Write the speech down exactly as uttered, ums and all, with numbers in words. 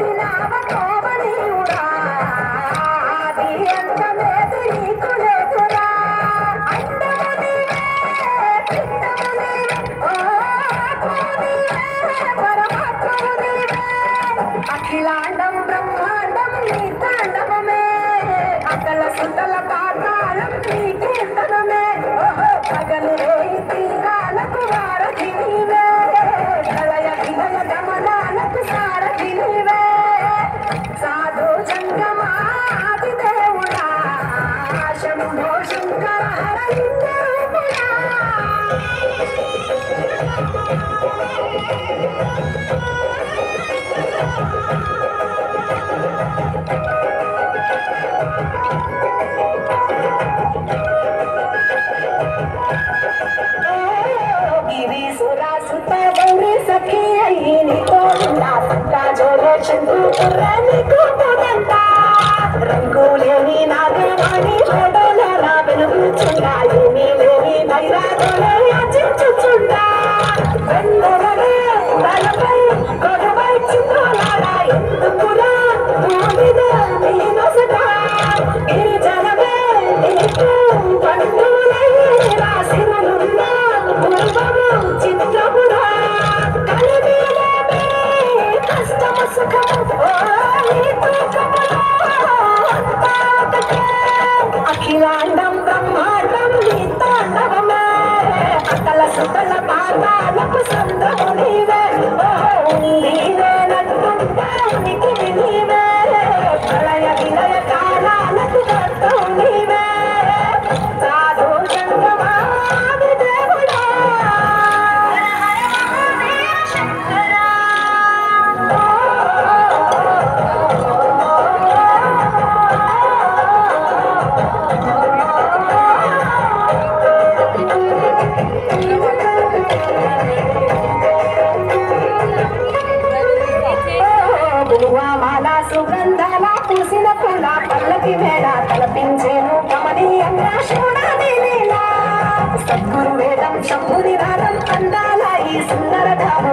అఖిలాండం బ్రహ్మాండం నీ తాండవమే అకల సుతల పాతాళం నీ కీర్తనమే పగలు రేయి తీరాలకు వారధి నీవే ప్రళయ విలయ గమనాలకు సారథి నీవే సాధు జంగమాది దేవుడా శంభో శంకర హర सखी अय्यनी तोड़ा सत्ता जोरे चंदू पुरानी को पोदंता रंगोलेनी नागवानी छोडोला बेनुगु चुंडा येनी लेनी नैरा तोले चिच्चु चुंडा बंदररे तलपై కొడవై చుండోలారా ఎందుకురా మోదిద నీనొసట గిరిజనమే నీకు పండులై రాసినున్నా పూర్వము చిత్తపురా అఖిలాండం బ్రహ్మాండం నీ తాండవమే అకల సుతల పాతాలకు సంద్రము నీవే నీవే నట్టుంటే ఉనికి నీవే ప్రళయ విలయ కాలాలకు కర్తం నీవే సాధు జంగమాది దేవుడా సుగంధాల పూసిన పూల పల్లకి వేళ తలపించేను కమనీయంగా చూడాలి లీలా సద్గురు వేదం శంభుని రాగం అందాల ఈ సుందర